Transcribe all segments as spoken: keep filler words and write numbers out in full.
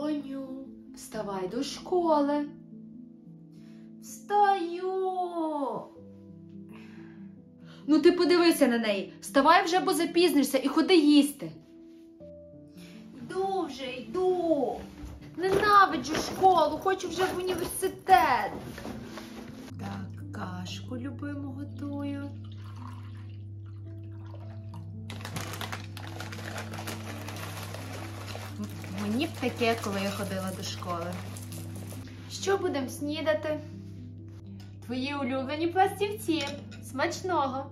Доню, вставай до школи. Встаю. Ну ти подивися на неї. Вставай вже, бо запізнишся, і ходи їсти. Йду вже, йду. Ненавиджу школу, хочу вже в університет. Так, кашку любиму готую. Мені б таке, коли я ходила до школи. Що будемо снідати? Твої улюблені пластівці. Смачного.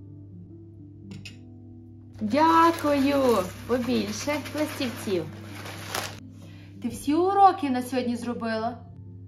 Дякую. Побільше пластівців. Ти всі уроки на сьогодні зробила?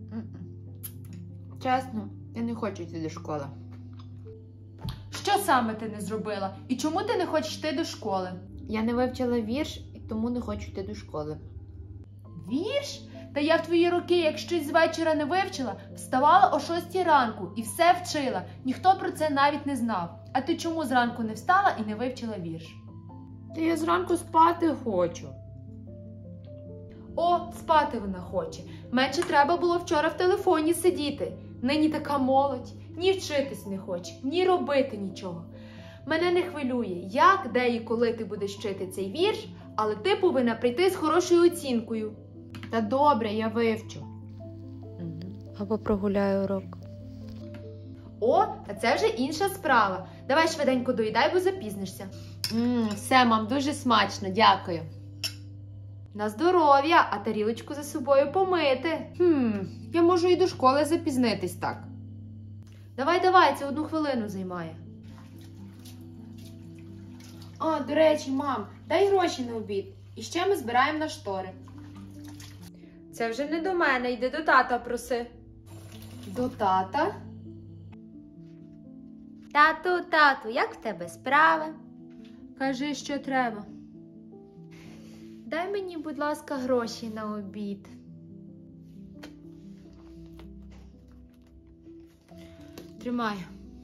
Чесно, я не хочу йти до школи. Що саме ти не зробила? І чому ти не хочеш йти до школи? Я не вивчила вірш, і тому не хочу йти до школи. Вірш? Та я в твої роки, як щось з вечора не вивчила, вставала о шостій ранку і все вчила. Ніхто про це навіть не знав. А ти чому зранку не встала і не вивчила вірш? Та я зранку спати хочу. О, спати вона хоче. Менше треба було вчора в телефоні сидіти. Нині така молодь. Ні вчитись не хоче, ні робити нічого. Мене не хвилює, як, де і коли ти будеш вчити цей вірш, але ти повинна прийти з хорошою оцінкою. Та добре, я вивчу. Або прогуляю урок. О, а це вже інша справа. Давай швиденько доїдай, бо запізнишся. Ммм, все, мам, дуже смачно, дякую. На здоров'я, а тарілочку за собою помити. Хм, я можу і до школи запізнитись так. Давай, давай, це одну хвилину займає. А, до речі, мам, дай гроші на обід. І ще ми збираємо на штори. Це вже не до мене, йди до тата проси. До тата? Тату, тату, як в тебе справи? Кажи, що треба. Дай мені, будь ласка, гроші на обід. Тримай.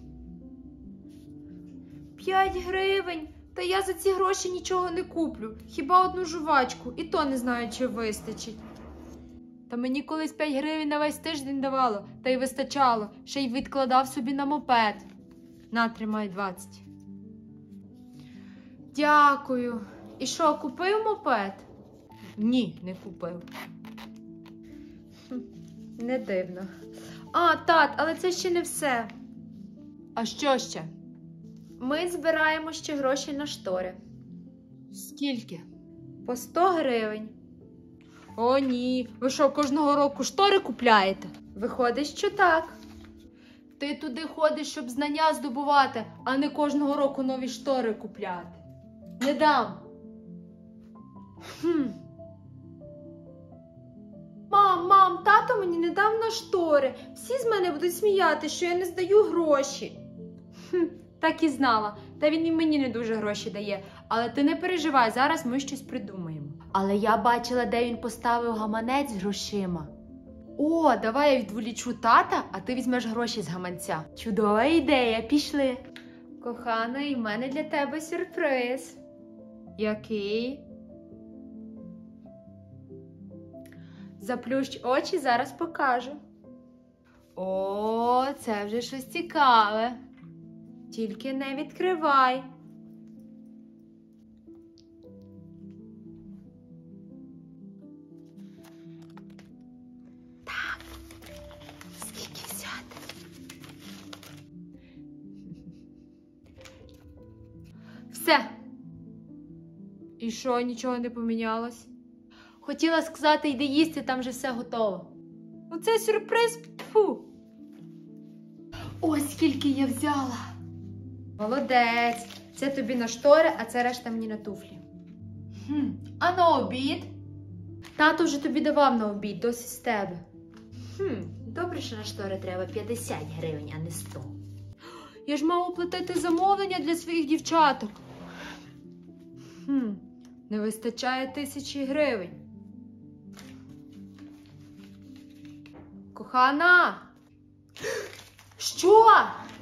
П'ять гривень. Та я за ці гроші нічого не куплю. Хіба одну жувачку. І то не знаю, чи вистачить. Та мені колись п'ять гривень на весь тиждень давало. Та й вистачало. Ще й відкладав собі на мопед. На, тримай двадцять. Дякую. І що, купив мопед? Ні, не купив. Хм, не дивно. А, тат, але це ще не все. А що ще? Ми збираємо ще гроші на штори. Скільки? По сто гривень. О, ні. Ви що, кожного року штори купляєте? Виходить, що так. Ти туди ходиш, щоб знання здобувати, а не кожного року нові штори купляти. Не дам. Хм. Мам, мам, тато мені не дав на штори. Всі з мене будуть сміяти, що я не здаю гроші. Хм, так і знала. Та він і мені не дуже гроші дає. Але ти не переживай, зараз ми щось придумаємо. Але я бачила, де він поставив гаманець з грошима. О, давай я відволічу тата, а ти візьмеш гроші з гаманця. Чудова ідея, пішли. Кохана, і в мене для тебе сюрприз. Який? Заплющ очі, зараз покажу. О, це вже щось цікаве. Тільки не відкривай. Так, скільки взяти? Все. І що, нічого не помінялось? Хотіла сказати, йди їсти, там вже все готово. Оце сюрприз, тьфу. Ось скільки я взяла. Молодець. Це тобі на штори, а це решта мені на туфлі. Хм. А на обід? Тато вже тобі давав на обід, досить з тебе. Хм. Добре, що на штори треба п'ятдесят гривень, а не сто. Я ж мав оплатити замовлення для своїх дівчаток. Хм. Не вистачає тисячі гривень. Кохана! Що?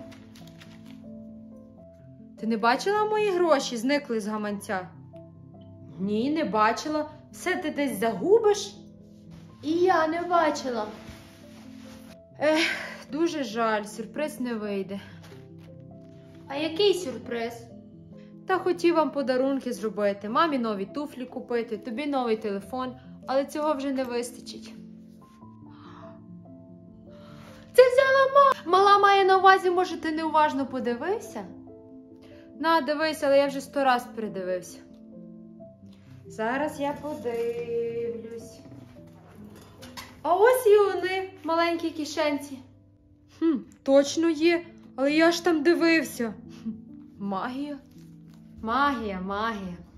Ти не бачила мої гроші? Зникли з гаманця. Ні, не бачила. Все ти десь загубиш? І я не бачила. Ех, дуже жаль, сюрприз не вийде. А який сюрприз? Та хотів вам подарунки зробити, мамі нові туфлі купити, тобі новий телефон, але цього вже не вистачить. Це взяла мама! Мала має на увазі, може, ти неуважно подивився? На, дивись, але я вже сто раз передивився. Зараз я подивлюсь. А ось і вони, маленькі кишенці. Хм, точно є, але я ж там дивився. Хм, магія? Магія, магія.